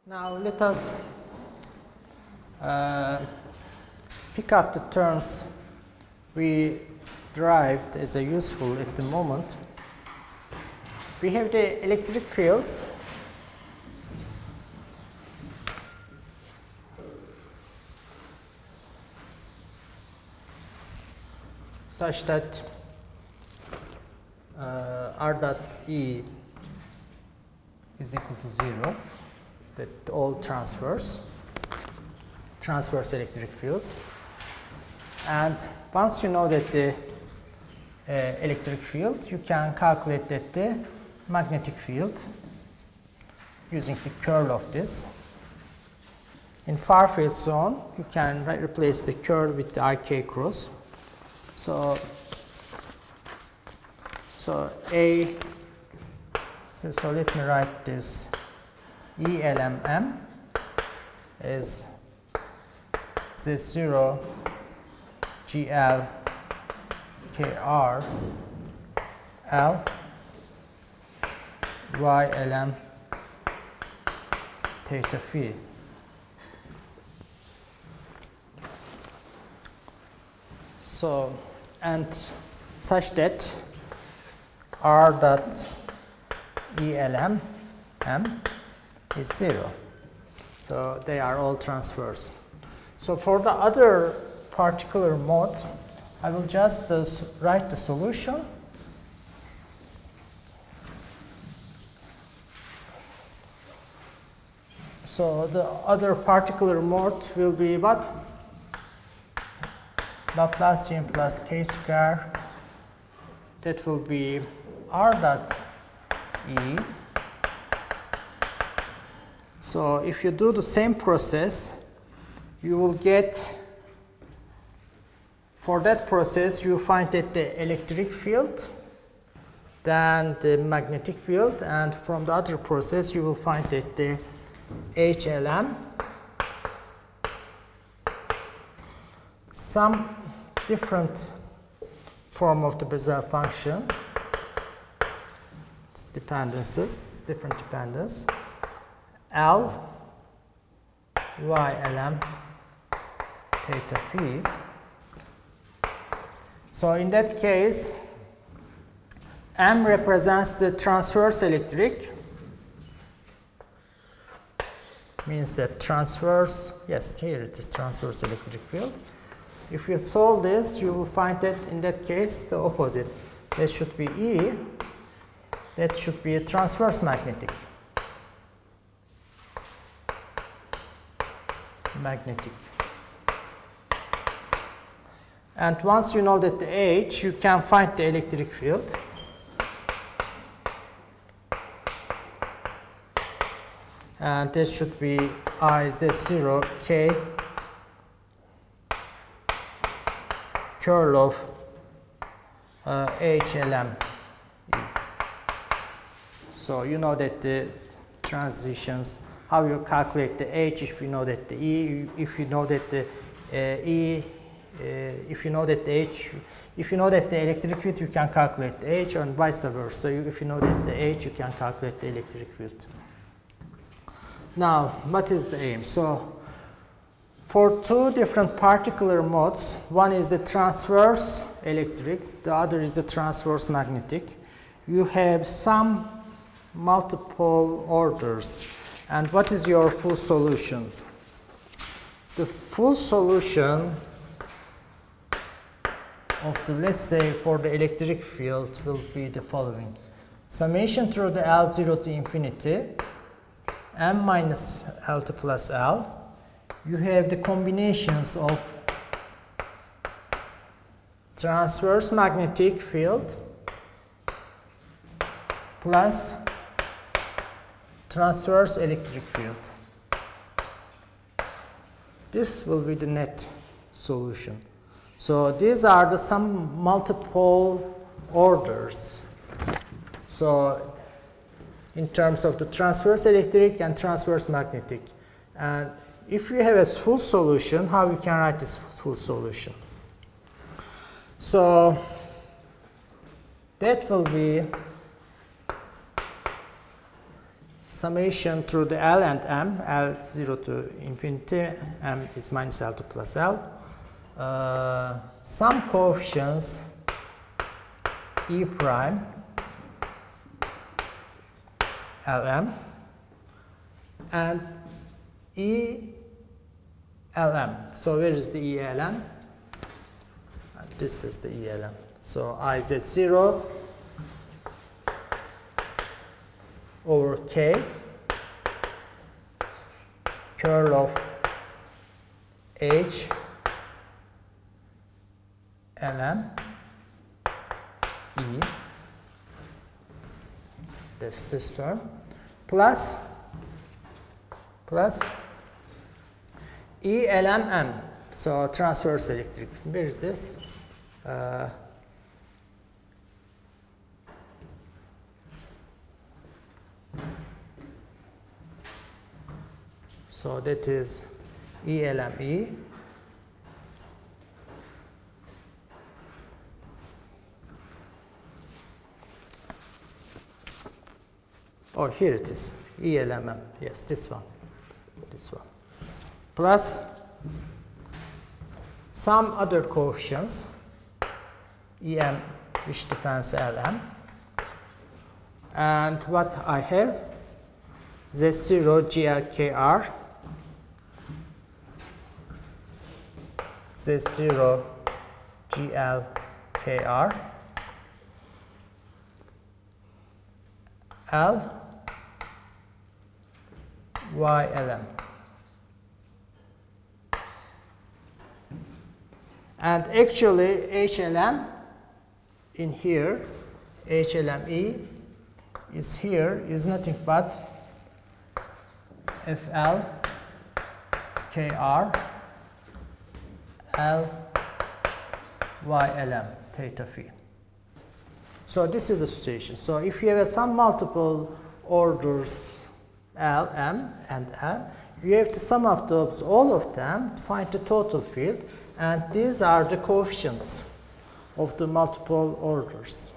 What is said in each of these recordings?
Now let us pick up the terms we derived as a useful at the moment. We have the electric fields such that R dot E is equal to 0, that all transverse electric fields. And once you know that the electric field, you can calculate that the magnetic field using the curl of this. In far field zone, you can replace the curl with the IK cross. So let me write this ELMM is Z0 GL KR L YLM theta phi. So, and such that R dot ELM M is 0. So they are all transverse. So for the other particular mode, I will just write the solution. So the other particular mode will be what? Laplacian plus k square. That will be R dot E. So if you do the same process, you will get, for that process you find that the electric field, then the magnetic field, and from the other process you will find that the HLM, some different form of the Bessel function, dependencies, different dependence, L YLM theta phi. So in that case, M represents the transverse electric, means that transverse, yes, here it is transverse electric field. If you solve this, you will find that in that case the opposite. That should be E, that should be a transverse magnetic. And once you know that the H, you can find the electric field. And that should be I Z0 K curl of HLM E. So you know that the transitions, how you calculate the H if you know that the E, if you know that the E, if you know that the H, if you know that the electric field, you can calculate the H, and vice versa. So if you know that the H, you can calculate the electric field. Now, what is the aim? So for two different particular modes, one is the transverse electric, the other is the transverse magnetic. You have some multiple orders. And what is your full solution? The full solution of the, let's say, for the electric field will be the following. Summation through the L0 to infinity, M minus L to plus L. You have the combinations of transverse magnetic field plus transverse electric field. This will be the net solution. So these are the some multiple orders. So in terms of the transverse electric and transverse magnetic. And if you have a full solution, how you can write this full solution? So that will be summation through the L and M, L 0 to infinity, M is minus L to plus L. Some coefficients E prime Lm and E Lm. So where is the E Lm? This is the E Lm. So IZ0 over K curl of H Lm E, that's this term, plus E Lm M. So transverse electric. Where is this? So that is E Lm E. Oh, here it is, E Lm M. Yes, this one, plus some other coefficients, Em, which depends Lm, and what I have, Z0 GLKR, Z0 GLKR, L YLM, and actually HLM in here, HLME is here, is nothing but FL KR L YLM theta phi. So this is the situation. So if you have some multiple orders L, M, and N, you have to sum up those, all of them, to find the total field, and these are the coefficients of the multiple orders.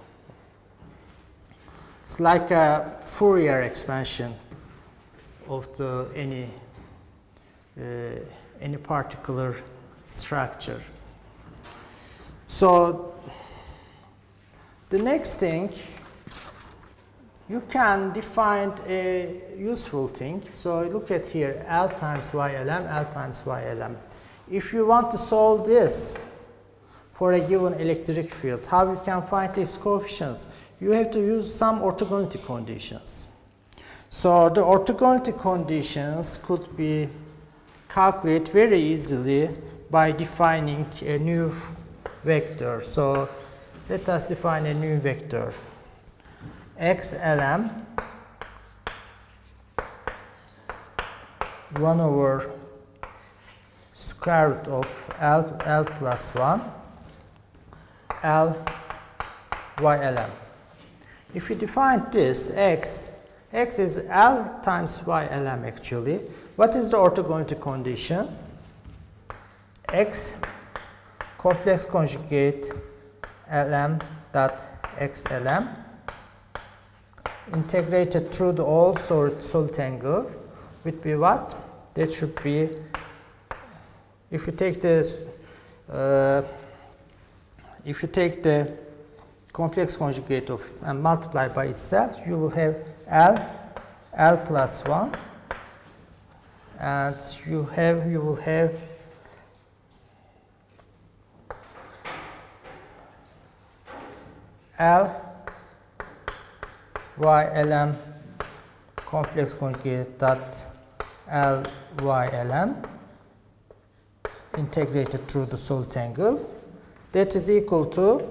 It's like a Fourier expansion of the any particular structure. So the next thing, you can define a useful thing. So look at here, L times YLM, L times YLM. If you want to solve this for a given electric field, how you can find these coefficients? You have to use some orthogonality conditions. So the orthogonality conditions could be calculated very easily by defining a new vector. So let us define a new vector. XLM 1 over square root of L plus 1 L YLM. If you define this, X is L times YLM actually. What is the orthogonality condition? X complex conjugate LM dot XLM integrated through the all solid angle would be what? That should be, if you take this, if you take the complex conjugate of and multiply by itself, you will have L plus 1, and you will have L YLM complex conjugate dot L YLM integrated through the solid angle. That is equal to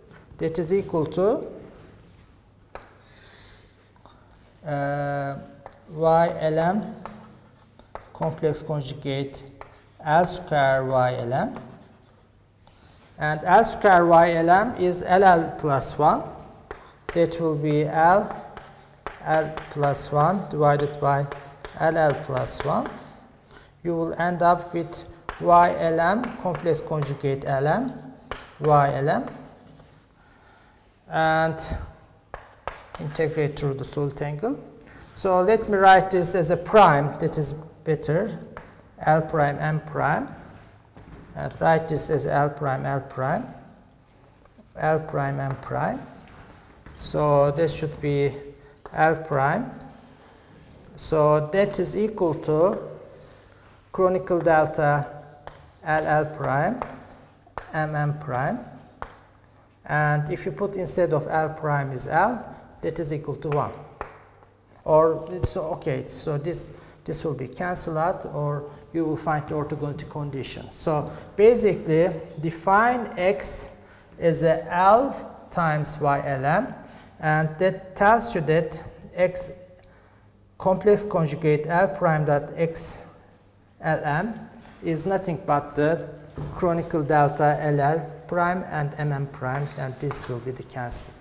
YLM complex conjugate L square YLM, and L square YLM is LL plus 1. That will be L plus 1 divided by LL plus 1. You will end up with YLM complex conjugate LM YLM, and integrate through the solid angle. So let me write this as a prime, that is better, L prime M prime, and write this as L prime L prime, L prime M prime. So this should be L prime. So that is equal to chronicle delta LL prime MM prime. And if you put instead of L prime is L, that is equal to 1. Or so okay, so this will be cancelled out, or you will find the orthogonality condition. So basically define X as a L times YLM, and that tells you that X complex conjugate L prime dot X LM is nothing but the chronicle delta LL prime and MM prime, and this will be the cancel.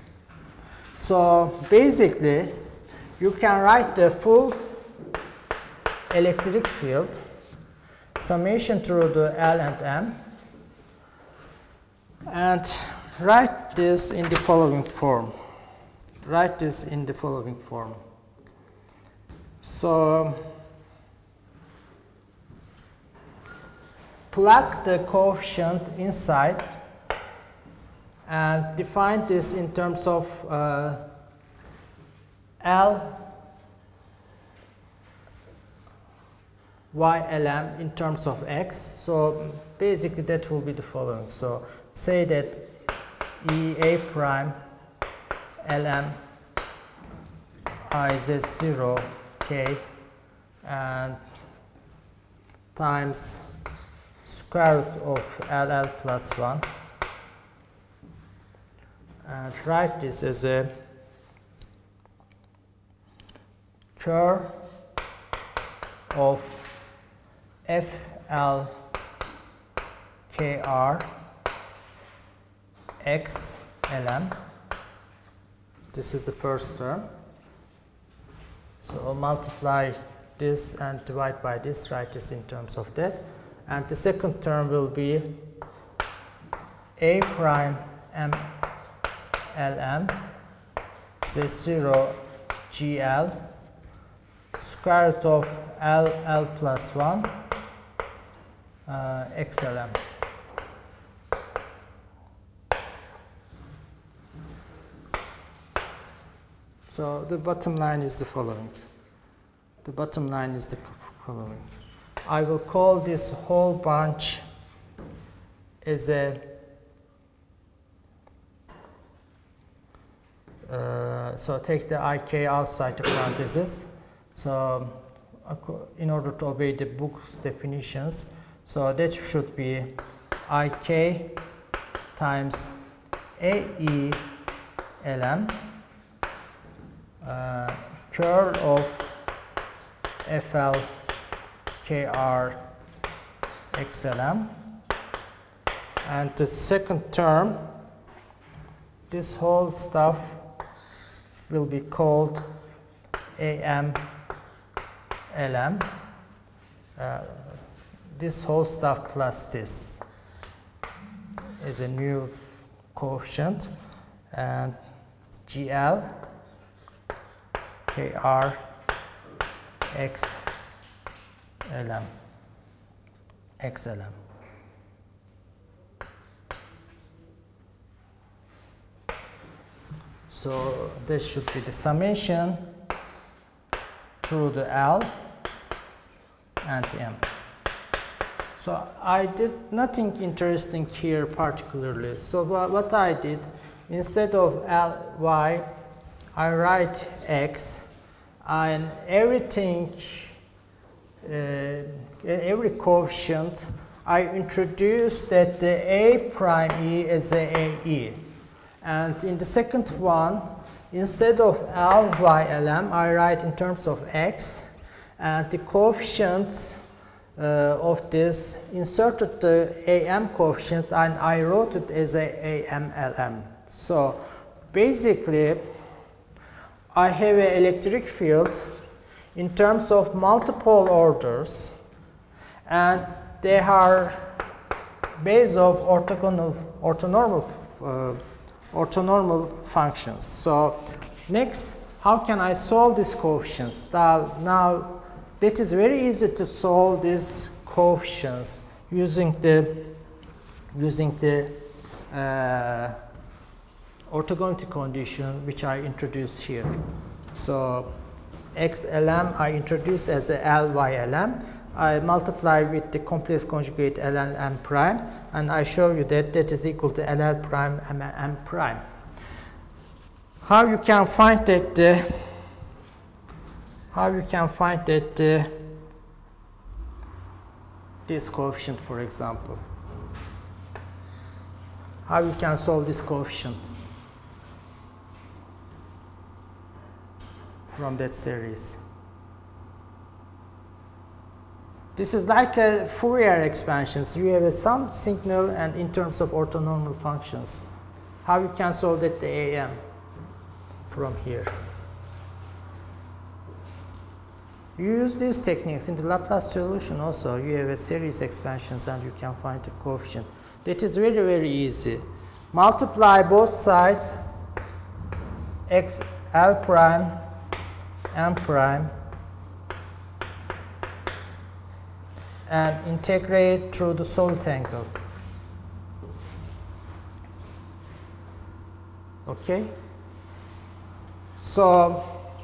So basically you can write the full electric field summation through the L and M and write this in the following form. Write this in the following form. So plug the coefficient inside and define this in terms of L YLM in terms of X. So basically that will be the following. So say that EA prime LM I is 0 K and times square root of LL plus 1, and write this as a curve of FL KR X LM. This is the first term. So I'll multiply this and divide by this, write this in terms of that. And the second term will be A prime M LM Z0 GL square root of LL plus 1 XLM. So the bottom line is the following. The bottom line is the following. I will call this whole bunch as a so take the IK outside the parentheses. So in order to obey the book's definitions, so that should be IK times AE LM curl of FL KR XLM, and the second term, this whole stuff will be called AM LM, this whole stuff plus this is a new coefficient, and GL KR X LM XLM. So this should be the summation through the L and M. So I did nothing interesting here particularly. So what I did, instead of Ly, I write X, and everything, every coefficient, I introduce that the A prime E is a AE. And in the second one, instead of LYLM, I write in terms of X, and the coefficients of this inserted the AM coefficient, and I wrote it as a AMLM. So basically, I have an electric field in terms of multiple orders, and they are based of orthonormal functions. So next how can I solve these coefficients? Now that is very easy to solve these coefficients using the orthogonality condition which I introduced here. So XLM I introduce as a LYLM. I multiply with the complex conjugate LLM prime, and I show you that that is equal to LL prime M prime. How you can find that this coefficient, for example? How you can solve this coefficient from that series? This is like a Fourier expansions. You have some signal and in terms of orthonormal functions. How you can solve that the AM from here? You use these techniques in the Laplace solution also. You have a series expansions and you can find the coefficient. That is very, very easy. Multiply both sides, x L prime, M prime, and integrate through the solid angle. Okay? So,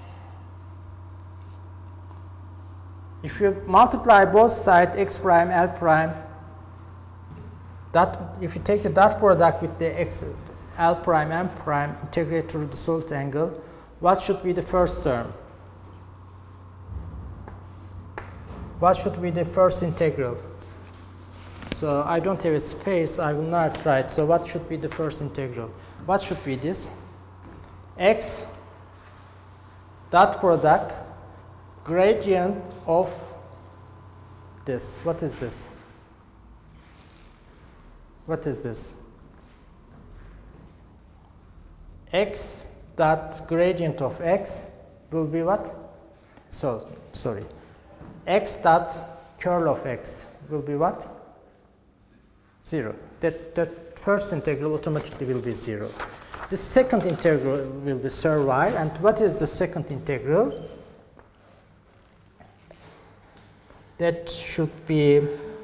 if you multiply both sides, x prime, L prime, that if you take the dot product with the x, L prime, M prime, integrate through the solid angle, what should be the first term? What should be the first integral? So I don't have a space, I will not write. So what should be the first integral? What should be this? X dot product gradient of this. What is this? What is this? X dot gradient of x will be what? So, sorry. X dot curl of x will be what? 0. That first integral automatically will be 0. The second integral will be survive. And what is the second integral? That should be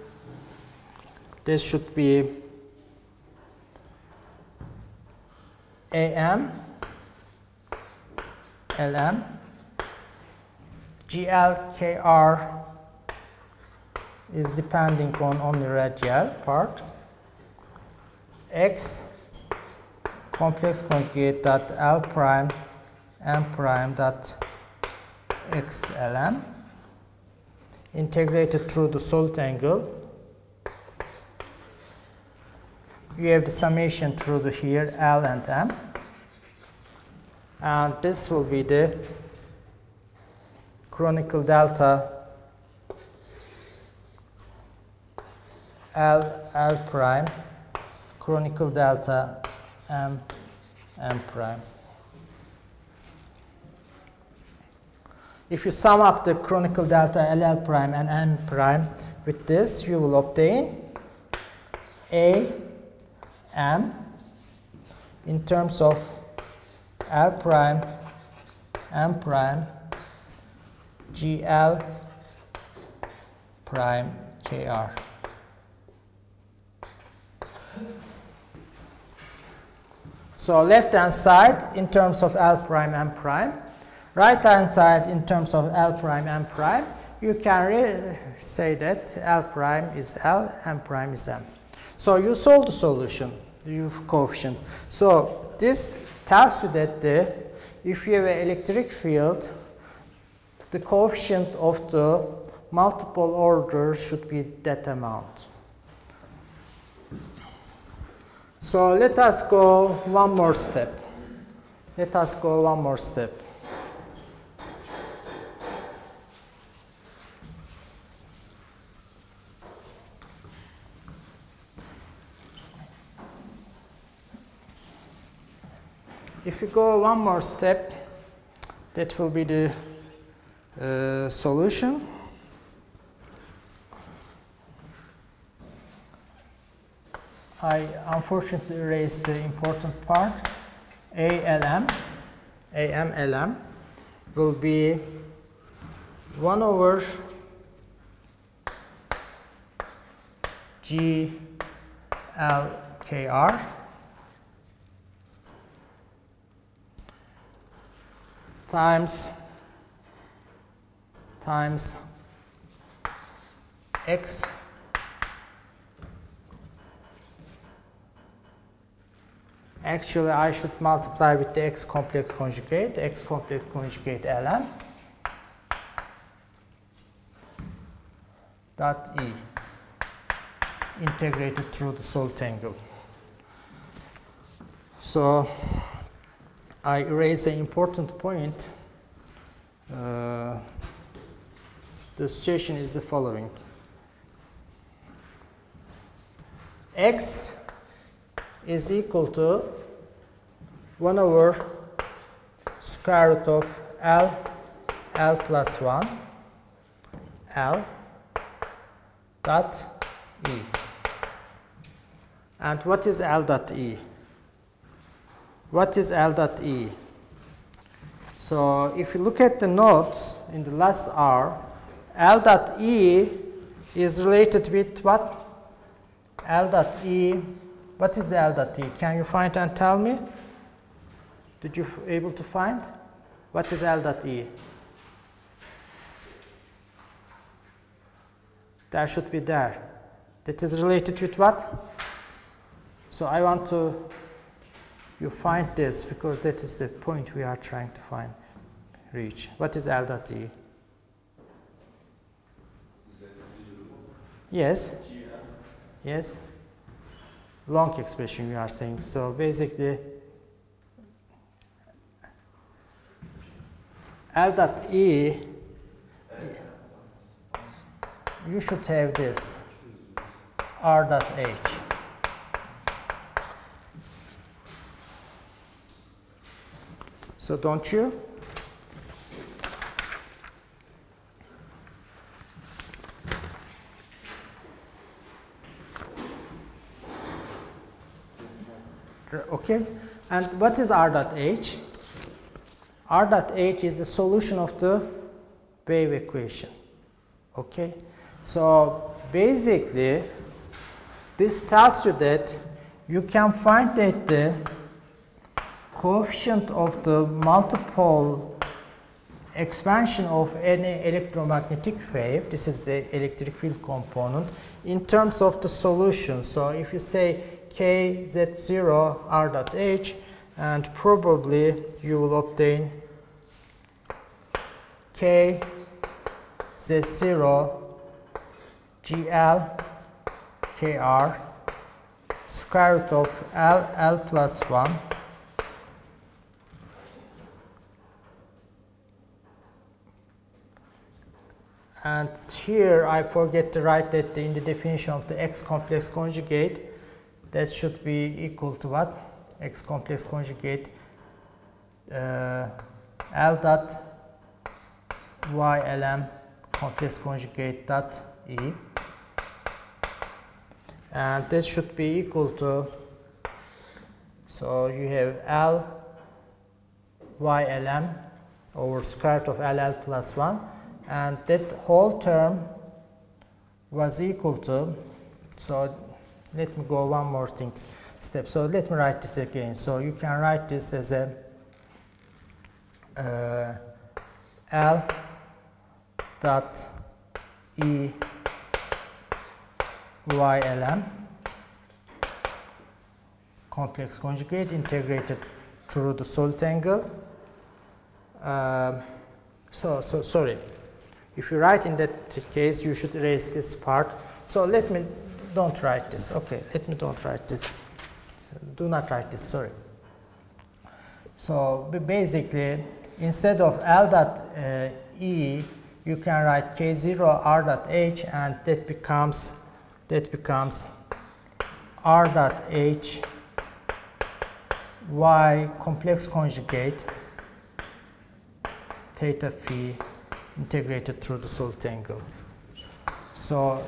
AM LM GLKR is depending on only radial part. X complex conjugate dot L prime M prime dot XLM integrated through the solid angle. You have the summation through the here L and M, and this will be the chronicle delta L prime, chronicle delta M prime. If you sum up the chronicle delta LL prime and M prime with this, you will obtain A M in terms of L prime M prime GL prime KR. So left hand side in terms of L prime M prime, right hand side in terms of L prime M prime, you can say that L prime is L, M prime is M. So you solve the solution, you have coefficient. So this tells you that if you have an electric field, the coefficient of the multiple order should be that amount. So let us go one more step. Let us go one more step. If you go one more step, that will be the solution. I unfortunately erased the important part. ALM, AM, LM. will be 1 over G L K R times X actually I should multiply with the X complex conjugate Ln dot E integrated through the solid angle. So I erase an important point. The situation is the following. X is equal to 1 over square root of L plus 1 L dot E. And what is L dot E? What is L dot E? So if you look at the notes in the last hour, L dot E is related with what? L dot E. What is the L dot E? Can you find and tell me? Did you able to find? What is L dot E? That should be there. That is related with what? So I want to you find this because that is the point we are trying to reach. What is L dot E? Yes. Yes. Long expression you are saying. So basically L dot E, you should have this R dot H. So don't you? Okay, and what is R dot H? R dot H is the solution of the wave equation. Okay, so basically this tells you that you can find that the coefficient of the multiple expansion of any electromagnetic wave, this is the electric field component, in terms of the solution. So if you say kz0 R dot H, and probably you will obtain kz0 GL KR square root of L plus 1 and here I forget to write that in the definition of the X complex conjugate that should be equal to what? X complex conjugate L dot Y LM complex conjugate dot E, and that should be equal to, so you have L Y LM over square root of LL plus 1, and that whole term was equal to, so let me go one more step. So let me write this again. So you can write this as a L dot E Y LM complex conjugate integrated through the solid angle. Sorry. If you write in that case, you should erase this part. So let me don't write this. Okay, let me don't write this. Do not write this, sorry. So basically, instead of L dot E, you can write K0 R dot H, and that becomes R dot H Y complex conjugate theta phi integrated through the solid angle. So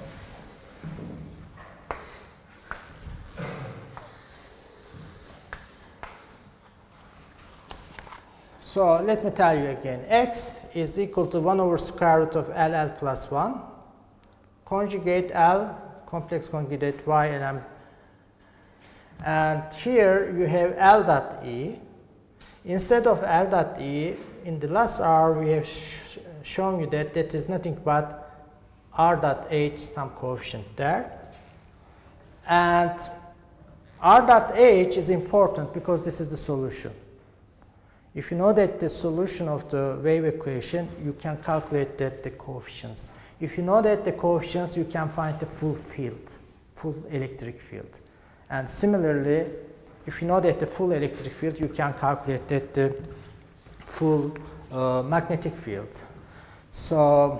So let me tell you again, x is equal to 1 over square root of LL plus 1, conjugate L, complex conjugate Y LM. And here you have L dot E. Instead of L dot E, in the last hour we have shown you that that is nothing but R dot H, some coefficient there. And R dot H is important because this is the solution. If you know that the solution of the wave equation, you can calculate that the coefficients. If you know that the coefficients, you can find the full field, full electric field. And similarly, if you know that the full electric field, you can calculate that the full magnetic field. So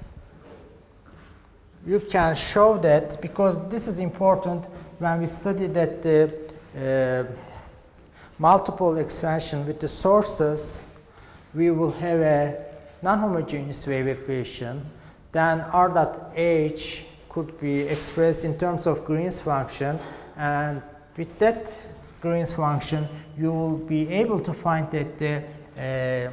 you can show that, because this is important when we study that the multiple expansion with the sources, we will have a non-homogeneous wave equation. Then R dot H could be expressed in terms of Green's function, and with that Green's function, you will be able to find that the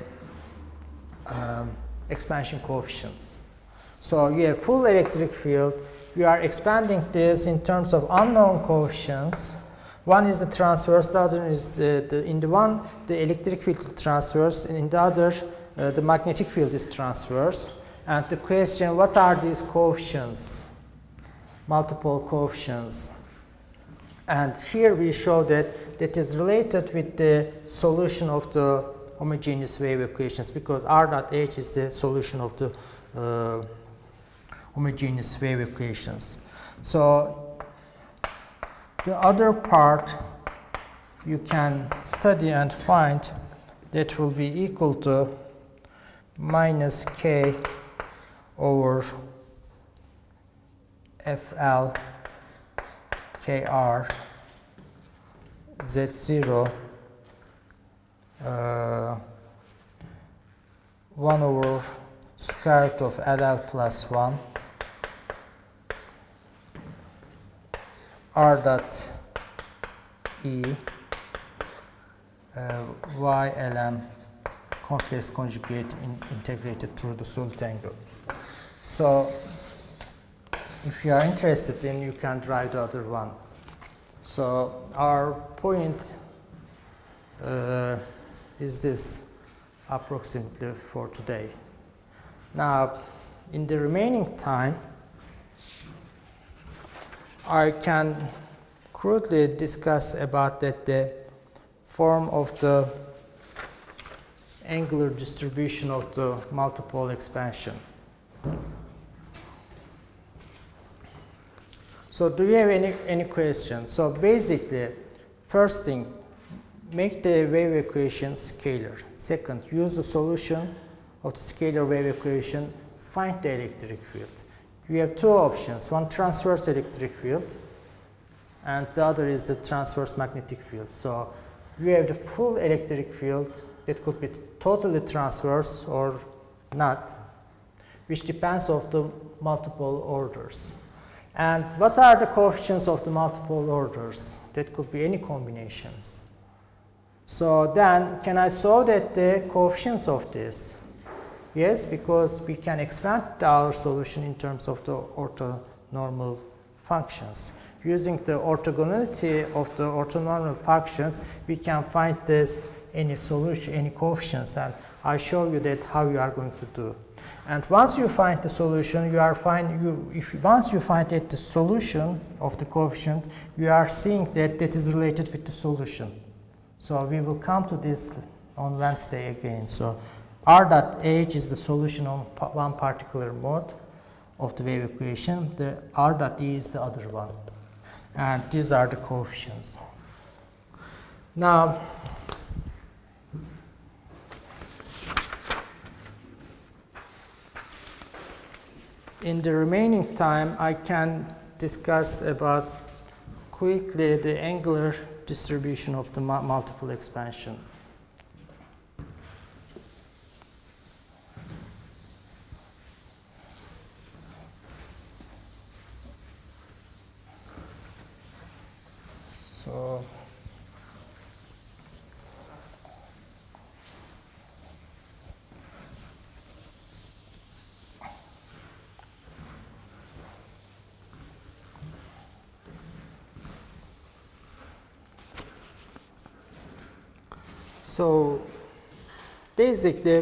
expansion coefficients. So you have full electric field. You are expanding this in terms of unknown coefficients. One is the transverse, the other is in the one the electric field is transverse, and in the other the magnetic field is transverse. And the question, what are these coefficients? Multiple coefficients. And here we show that that is related with the solution of the homogeneous wave equations, because R dot H is the solution of the homogeneous wave equations. So the other part you can study and find that will be equal to minus K over FL KR Z0 1 over square root of LL plus 1 R dot E YLM complex conjugate integrated through the solid angle. So if you are interested in, you can try the other one. So our point is this approximately for today. Now in the remaining time, I can crudely discuss about that the form of the angular distribution of the multiple expansion. So do you have any questions? So basically, first thing, make the wave equation scalar. Second, use the solution of the scalar wave equation, find the electric field. You have two options, one transverse electric field and the other is the transverse magnetic field. So you have the full electric field that could be totally transverse or not, which depends on the multiple orders. And what are the coefficients of the multiple orders? That could be any combinations. So then, can I solve that the coefficients of this? Yes, because we can expand our solution in terms of the orthonormal functions. Using the orthogonality of the orthonormal functions, we can find this any solution, any coefficients, and I show you that how you are going to do. And once you find the solution, you are once you find that the solution of the coefficient, you are seeing that that is related with the solution. So we will come to this on Wednesday again. So R dot H is the solution on one particular mode of the wave equation. The R dot E is the other one. And these are the coefficients. Now, in the remaining time, I can discuss about quickly the angular distribution of the multiple expansion. So So basically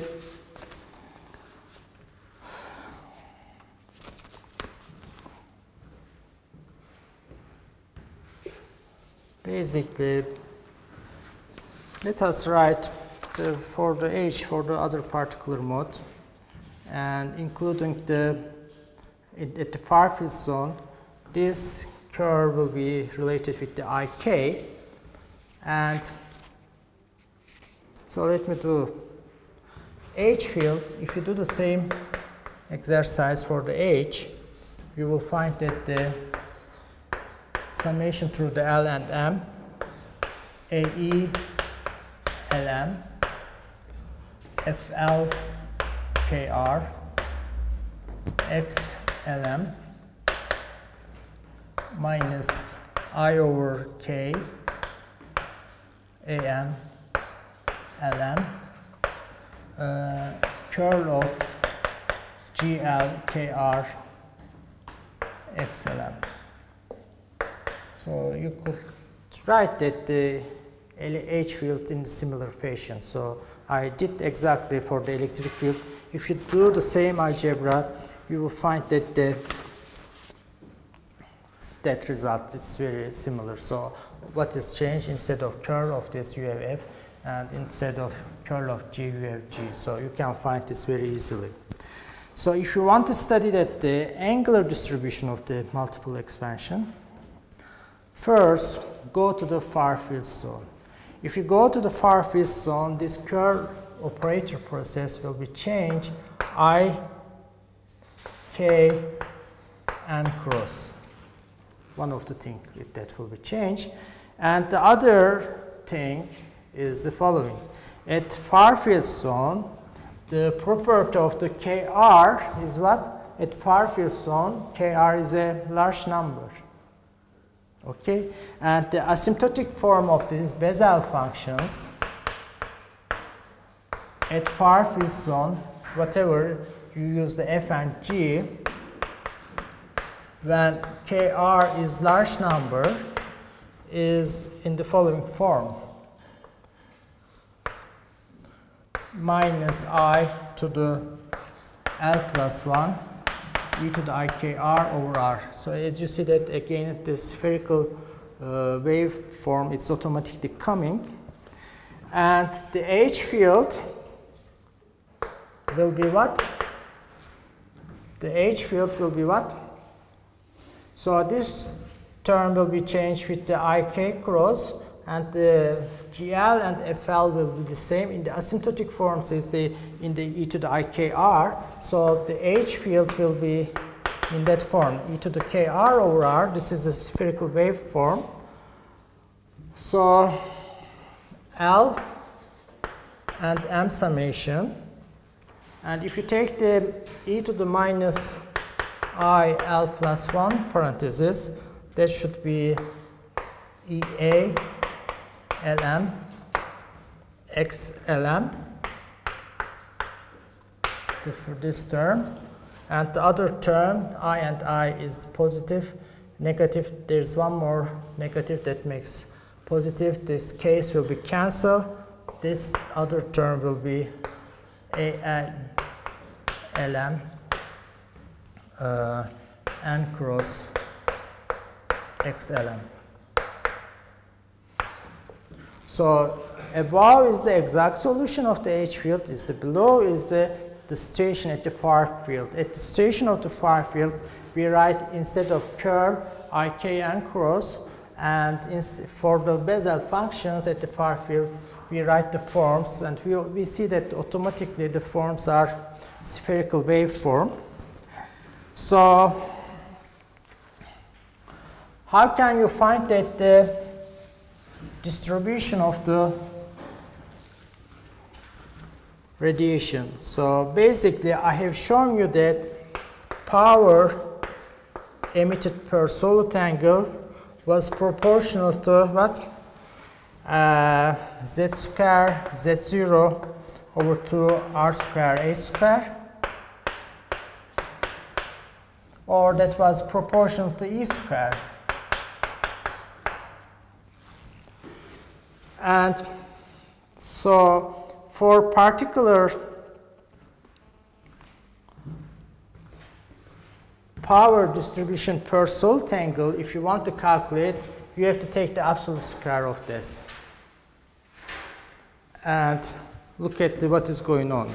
let us write for the H for the other particular mode, and including at the far field zone, this curve will be related with the IK. And so let me do H field. If you do the same exercise for the H, you will find that the summation through the L and M, AE LM, FL KR, XLM minus I over K AM LM, curl of GL KR XLM. So you could write that the H field in similar fashion. So I did exactly for the electric field. If you do the same algebra, you will find that that result is very similar. So what is changed? Instead of curl of this, you have F, and instead of curl of G, you have G. So you can find this very easily. So if you want to study that the angular distribution of the multiple expansion, first go to the far field zone. If you go to the far field zone, this curl operator process will be changed I, K, and cross. One of the things that will be changed. And the other thing is the following. At far field zone, the property of the KR is what? At far field zone, KR is a large number. Okay? And the asymptotic form of these Bessel functions at far field zone, whatever you use the F and G, when KR is large number, is in the following form: minus I to the L plus 1 e to the IKR over R. So as you see that again, the spherical waveform is automatically coming, and the H field will be what? The H field will be what? So this term will be changed with the IK cross, and the GL and FL will be the same. In the asymptotic forms is in the e to the IKR. So the H field will be in that form, e to the KR over R. This is the spherical waveform. So L and M summation. And if you take the e to the minus I L plus 1 parenthesis, that should be EA LM XLM for this term, and the other term I and I is positive, negative. There's one more negative that makes positive. This case will be cancelled. This other term will be AL LM N cross XLM. So above is the exact solution of the H field, is the below is the station at the far field. At the station of the far field, we write instead of curl IK and cross, and for the Bessel functions at the far field, we write the forms, and we see that automatically the forms are spherical waveform. So how can you find that the distribution of the radiation? So basically I have shown you that power emitted per solid angle was proportional to what? Z square Z0 over 2 R square A square, or that was proportional to E square. And So for particular power distribution per Salt angle, if you want to calculate, you have to take the absolute square of this and look at what is going on.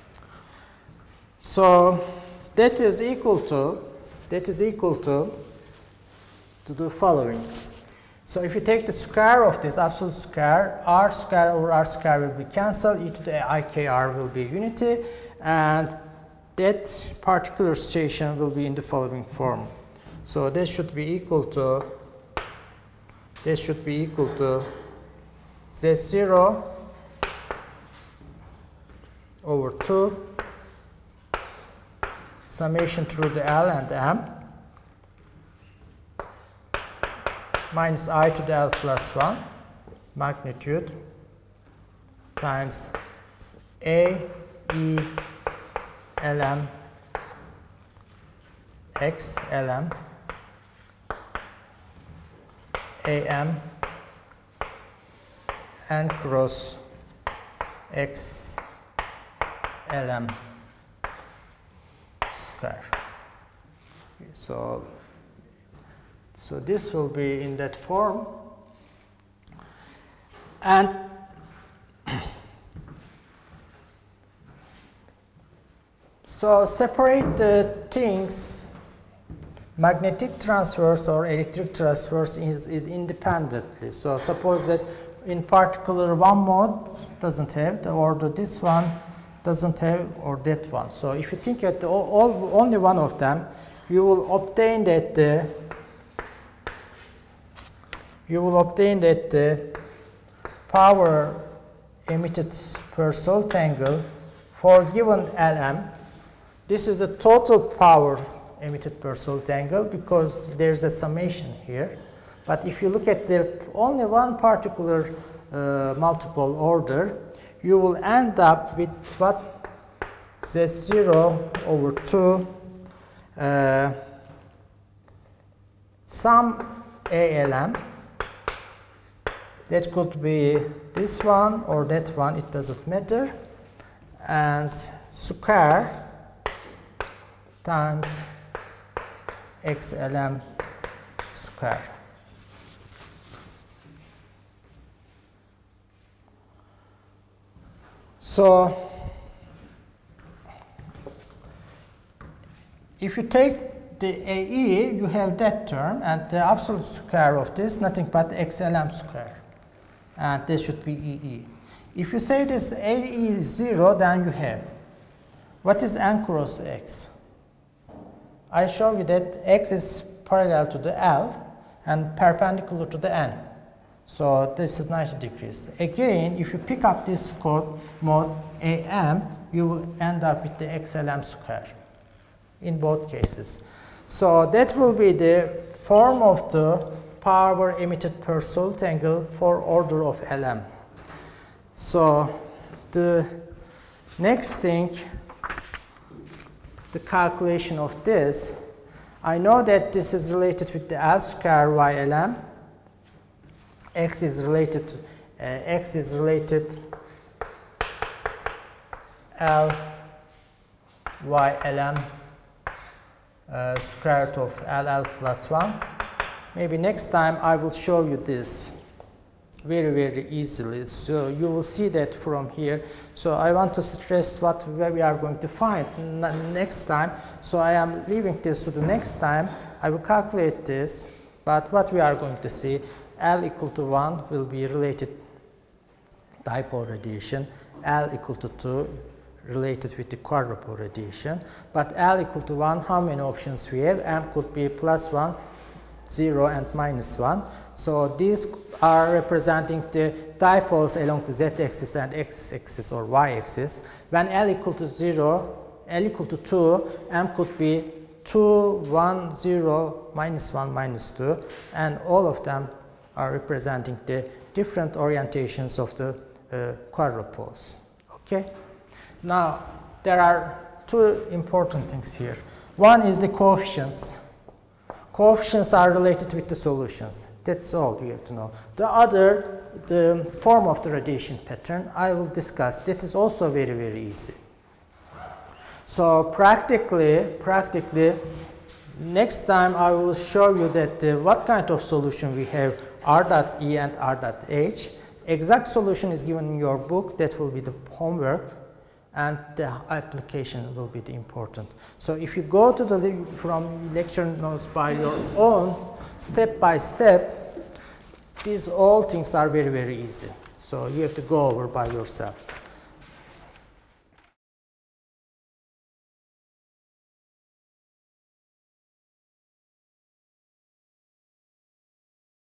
So that is equal to the following. So if you take the square of this absolute square, r square over r square will be cancelled, e to the ikr will be unity, and that particular station will be in the following form. So this should be equal to z0 over 2 summation through the L and M minus I to the L plus 1 magnitude times A, E, Lm, X, Lm, Am, N cross X, Lm square. So this will be in that form, and so separate the things. Magnetic transverse or electric transverse is independently. So suppose that in particular one mode doesn't have the order, this one doesn't have, or that one. So if you think at only one of them, you will obtain that the power emitted per Salt angle for given Lm. This is the total power emitted per Salt angle because there's a summation here. But if you look at the only one particular multiple order, you will end up with what? Z0 over 2 some ALM. That could be this one or that one, it doesn't matter, and square times XLM square. So if you take the AE, you have that term, and the absolute square of this, nothing but XLM square, and this should be EE. If you say this AE is 0, then you have, what is N cross X? I show you that X is parallel to the L and perpendicular to the N. So this is 90 degrees. Again, if you pick up this mode AM, you will end up with the XLM square in both cases. So that will be the form of the power emitted per Salt angle for order of Lm. So the next thing, the calculation of this, I know that this is related with the L square YLM. X is related L y Lm square root of LL plus 1. Maybe next time I will show you this very easily, so you will see that from here. So I want to stress what we are going to find next time, so I am leaving this to the next time. I will calculate this, but what we are going to see, L equal to 1 will be related dipole radiation, L equal to 2 related with the quadrupole radiation, but L equal to 1, how many options we have? M could be plus 1, 0 and minus 1. So these are representing the dipoles along the z-axis and x-axis or y-axis. When L equal to 0, L equal to 2, M could be 2, 1, 0, minus 1, minus 2, and all of them are representing the different orientations of the quadrupoles. Okay? Now, there are two important things here. One is the coefficients. Coefficients are related with the solutions. That's all you have to know. The form of the radiation pattern, I will discuss. That is also very, very easy. So practically, next time I will show you that what kind of solution we have, R dot E and R dot H. Exact solution is given in your book. That will be the homework, and the application will be the important. So if you go to the from lecture notes by your own, step by step, these all things are very, very easy. So you have to go over by yourself.